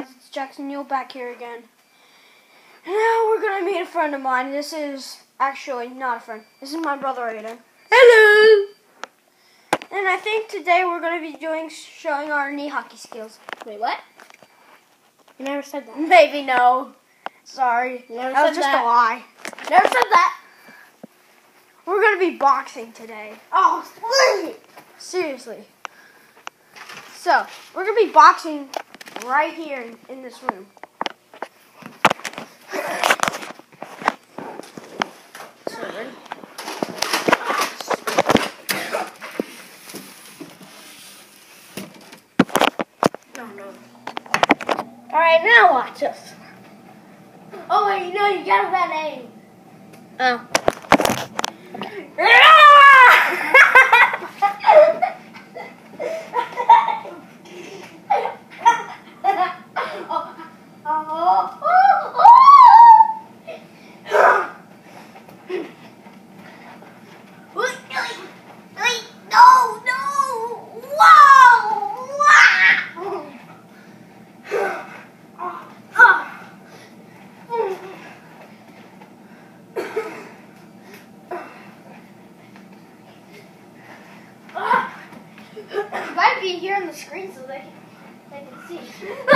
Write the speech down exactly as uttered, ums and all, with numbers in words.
guys, it's Jackson Newell back here again. Now we're gonna meet a friend of mine. This is actually not a friend. This is my brother Aiden. Hello! And I think today we're gonna be doing showing our knee hockey skills. Wait, what? You never said that. Maybe no. Sorry. You never that was said just that. a lie. Never said that. We're gonna be boxing today. Oh, sweet! Seriously. So, we're gonna be boxing right here in, in this room. So, ready? No, no. Alright, now watch us. Oh, wait, you know, you got a bad aim. Oh. No, no! Whoa! Wow! It might be here on the screen so they can, they can see.